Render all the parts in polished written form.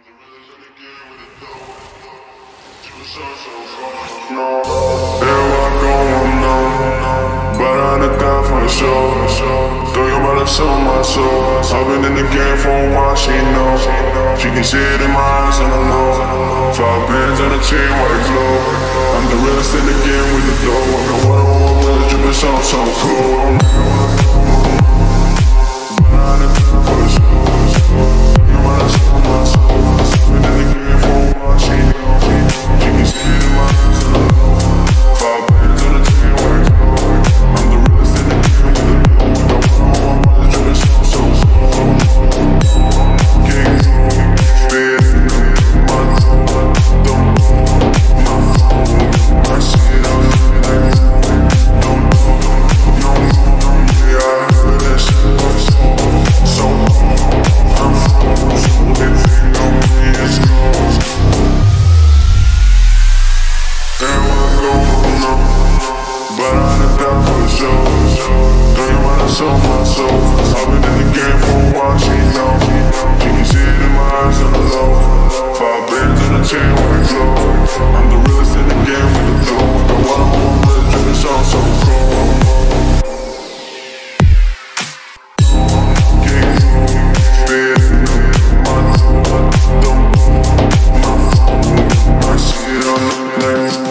Everywhere I go, I'm known, but I done died for the show. Thinking about her soul, my soul. I've been in the game for a while, she knows. She can see it in my eyes and I know. 5 bands and a chain, white glow. I'm the realest in the game with the dough. I'm the one with dripping so cool. But I done died for the show. Thinking about her soul, my soul. I've been in the game for a while, she knows. She can see it in my eyes and I know. 5 bands and a chain, white glow. I'm the realest in the game with the dough. I'm the one with dripping so cool. King, fed, my shit on so my soul. I've been in the game for a while, she knows. She can see it in my eyes and I know. 5 bands and a chain white glow. I'm the realest in the game with the dough. The one with dripping so cool. King, fed, my shit on the lane.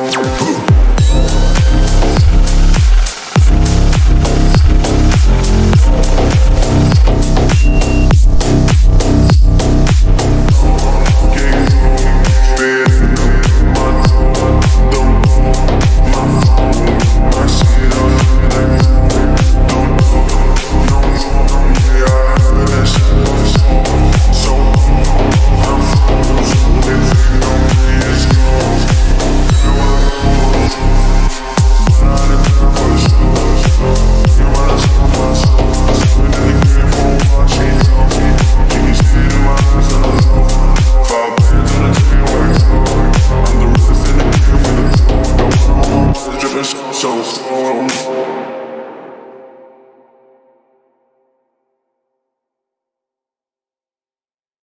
So